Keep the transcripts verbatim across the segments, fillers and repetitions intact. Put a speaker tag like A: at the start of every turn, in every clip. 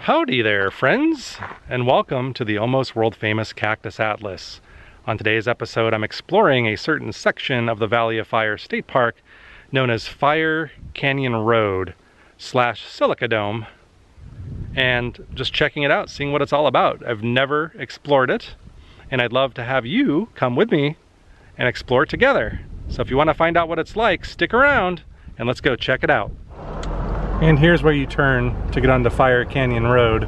A: Howdy there, friends, and welcome to the almost world-famous Cactus Atlas. On today's episode, I'm exploring a certain section of the Valley of Fire State Park known as Fire Canyon Road slash Silica Dome, and just checking it out, seeing what it's all about. I've never explored it, and I'd love to have you come with me and explore it together. So if you want to find out what it's like, stick around and let's go check it out. And here's where you turn to get onto Fire Canyon Road.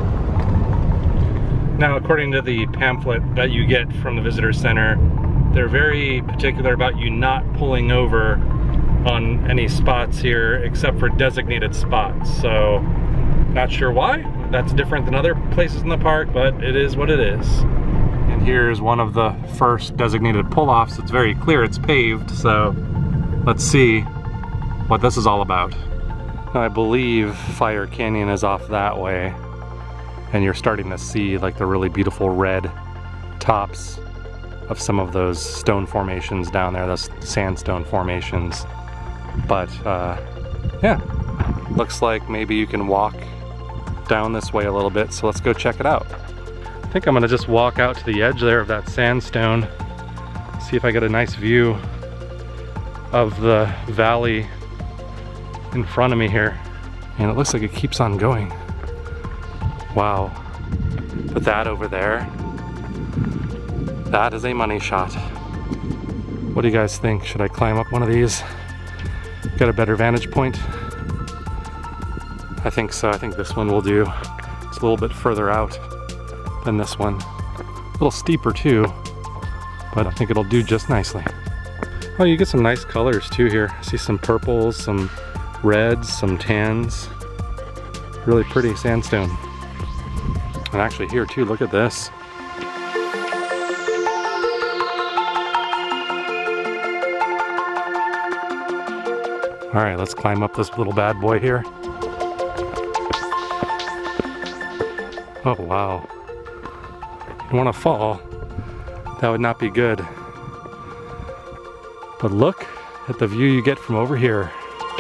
A: Now, according to the pamphlet that you get from the visitor center, they're very particular about you not pulling over on any spots here except for designated spots. So, not sure why. That's different than other places in the park, but it is what it is. And here's one of the first designated pull-offs. It's very clear it's paved, so let's see what this is all about. I believe Fire Canyon is off that way, and you're starting to see like the really beautiful red tops of some of those stone formations down there, those sandstone formations. But uh, yeah, looks like maybe you can walk down this way a little bit, so let's go check it out. I think I'm gonna just walk out to the edge there of that sandstone, see if I get a nice view of the valley in front of me here. And it looks like it keeps on going. Wow. But that over there, that is a money shot. What do you guys think? Should I climb up one of these? Get a better vantage point? I think so. I think this one will do. It's a little bit further out than this one. A little steeper too, but I think it'll do just nicely. Oh, you get some nice colors too here. I see some purples, some reds, some tans. Really pretty sandstone. And actually here too, look at this. All right, let's climb up this little bad boy here. Oh wow. You don't want to fall. That would not be good. But look at the view you get from over here.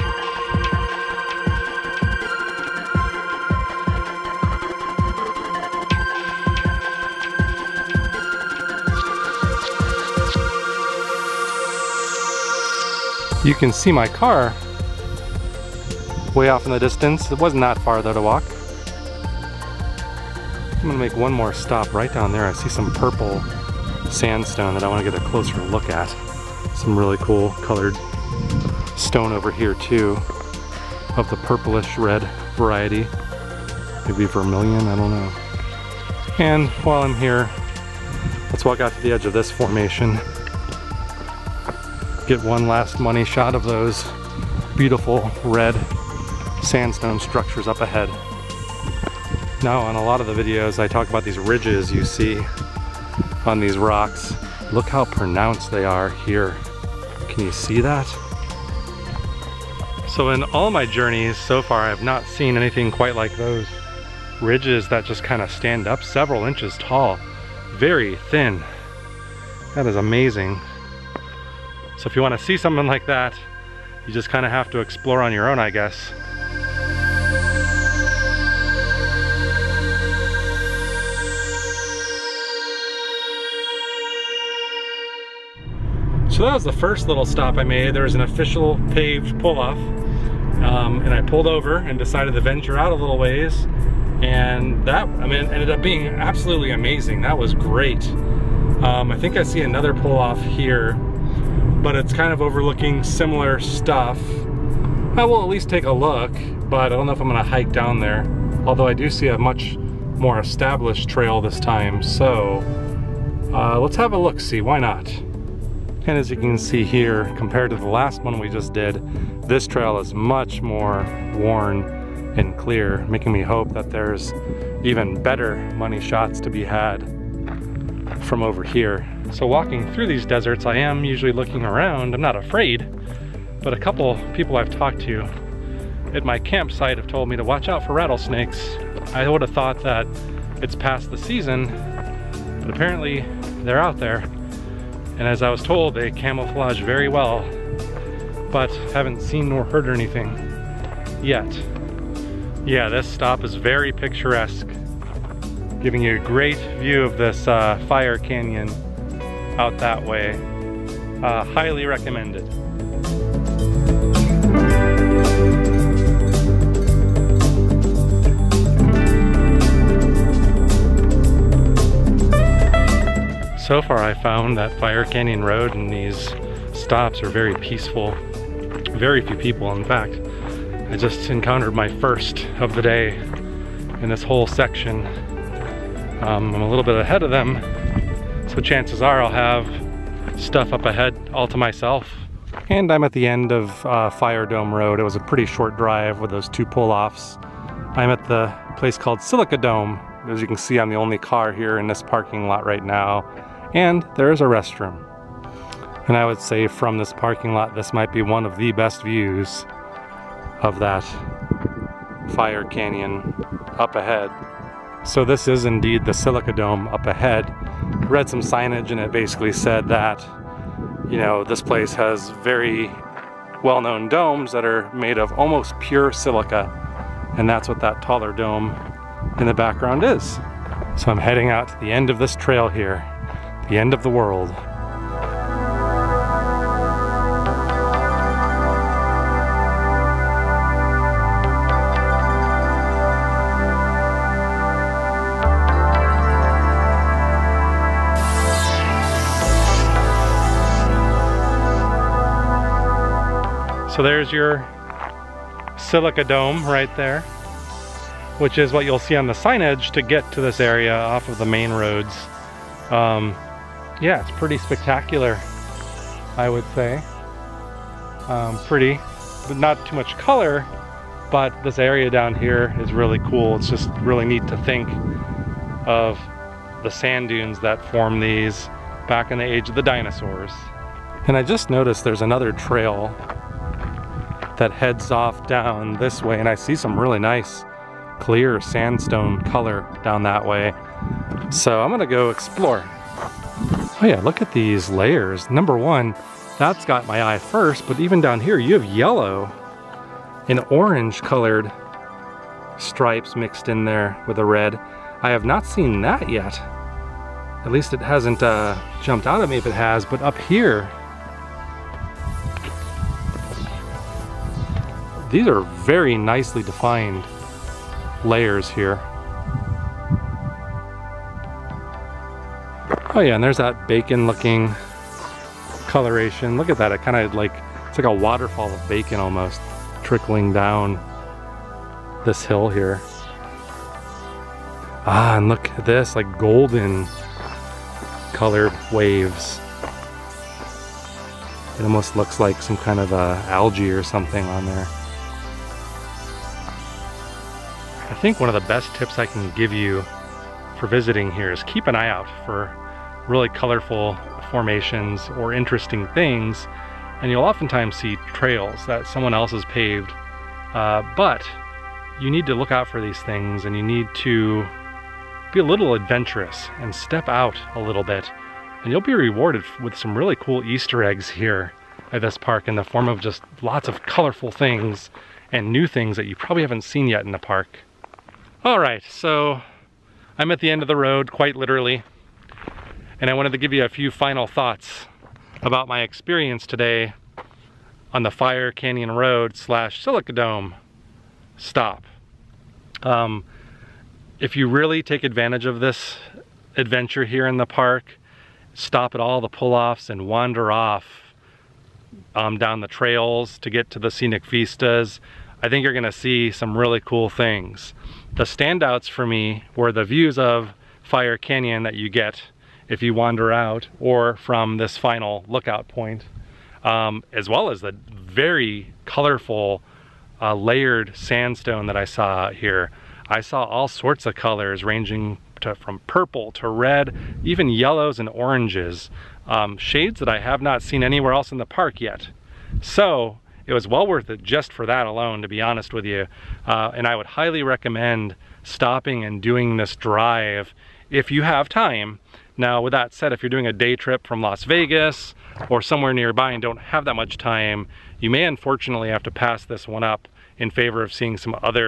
A: You can see my car way off in the distance. It wasn't that far though to walk. I'm gonna make one more stop right down there. I see some purple sandstone that I want to get a closer look at. Some really cool colored stone over here too, of the purplish red variety. Maybe vermilion, I don't know. And while I'm here, let's walk out to the edge of this formation. Get one last money shot of those beautiful red sandstone structures up ahead. Now, on a lot of the videos I talk about these ridges you see on these rocks. Look how pronounced they are here. Can you see that? So in all my journeys so far, I have not seen anything quite like those ridges that just kind of stand up several inches tall. Very thin. That is amazing. So if you want to see something like that, you just kind of have to explore on your own, I guess. So that was the first little stop I made. There was an official paved pull-off, um, and I pulled over and decided to venture out a little ways. And that, I mean, ended up being absolutely amazing. That was great. Um, I think I see another pull-off here, but it's kind of overlooking similar stuff. I will at least take a look, but I don't know if I'm gonna hike down there. Although I do see a much more established trail this time, so uh, let's have a look, see, why not? And as you can see here, compared to the last one we just did, this trail is much more worn and clear, making me hope that there's even better money shots to be had from over here. So walking through these deserts, I am usually looking around. I'm not afraid, but a couple people I've talked to at my campsite have told me to watch out for rattlesnakes. I would have thought that it's past the season, but apparently they're out there. And as I was told, they camouflage very well, but haven't seen nor heard anything yet. Yeah, this stop is very picturesque, giving you a great view of this uh, fire canyon out that way. Uh, highly recommended. So far I found that Fire Canyon Road and these stops are very peaceful. Very few people, in fact. I just encountered my first of the day in this whole section. Um, I'm a little bit ahead of them, so chances are I'll have stuff up ahead all to myself. And I'm at the end of uh, Fire Dome Road. It was a pretty short drive with those two pull-offs. I'm at the place called Silica Dome. As you can see, I'm the only car here in this parking lot right now. And there's a restroom. And I would say from this parking lot, this might be one of the best views of that Fire Canyon up ahead. So this is indeed the Silica Dome up ahead. I read some signage and it basically said that, you know, this place has very well-known domes that are made of almost pure silica. And that's what that taller dome in the background is. So I'm heading out to the end of this trail here, the end of the world. So there's your Silica Dome right there, which is what you'll see on the signage to get to this area off of the main roads. Um, yeah, it's pretty spectacular, I would say. Um, pretty, but not too much color, but this area down here is really cool. It's just really neat to think of the sand dunes that form these back in the age of the dinosaurs. And I just noticed there's another trail that heads off down this way, and I see some really nice clear sandstone color down that way. So I'm gonna go explore. Oh yeah, look at these layers. Number one, that's got my eye first, but even down here you have yellow and orange colored stripes mixed in there with a red. I have not seen that yet. At least it hasn't uh, jumped out at me if it has, but up here, these are very nicely defined layers here. Oh yeah, and there's that bacon looking coloration. Look at that, it kind of like, it's like a waterfall of bacon almost trickling down this hill here. Ah, and look at this, like golden colored waves. It almost looks like some kind of uh, algae or something on there. I think one of the best tips I can give you for visiting here is keep an eye out for really colorful formations or interesting things, and you'll oftentimes see trails that someone else has paved, uh, but you need to look out for these things, and you need to be a little adventurous and step out a little bit, and you'll be rewarded with some really cool Easter eggs here at this park in the form of just lots of colorful things and new things that you probably haven't seen yet in the park. Alright, so I'm at the end of the road, quite literally, and I wanted to give you a few final thoughts about my experience today on the Fire Canyon Road slash Silica Dome stop. Um, if you really take advantage of this adventure here in the park, stop at all the pull-offs and wander off um, down the trails to get to the scenic vistas, I think you're gonna see some really cool things. The standouts for me were the views of Fire Canyon that you get if you wander out or from this final lookout point, um, as well as the very colorful uh, layered sandstone that I saw here. I saw all sorts of colors ranging to, from purple to red, even yellows and oranges, um, shades that I have not seen anywhere else in the park yet. So it was well worth it just for that alone, to be honest with you. Uh, and I would highly recommend stopping and doing this drive if you have time. Now, with that said, if you're doing a day trip from Las Vegas or somewhere nearby and don't have that much time, you may unfortunately have to pass this one up in favor of seeing some other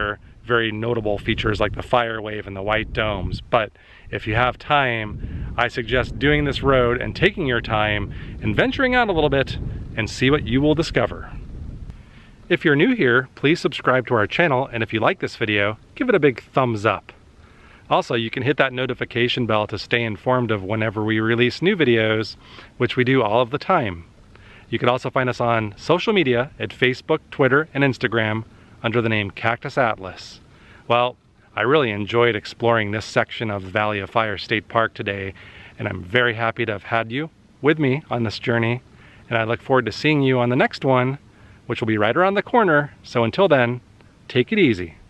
A: very notable features like the fire wave and the white domes. But if you have time, I suggest doing this road and taking your time and venturing out a little bit and see what you will discover. If you're new here, please subscribe to our channel, and if you like this video, give it a big thumbs up. Also, you can hit that notification bell to stay informed of whenever we release new videos, which we do all of the time. You can also find us on social media at Facebook, Twitter, and Instagram under the name Cactus Atlas. Well, I really enjoyed exploring this section of the Valley of Fire State Park today, and I'm very happy to have had you with me on this journey, and I look forward to seeing you on the next one, which will be right around the corner. So until then, take it easy.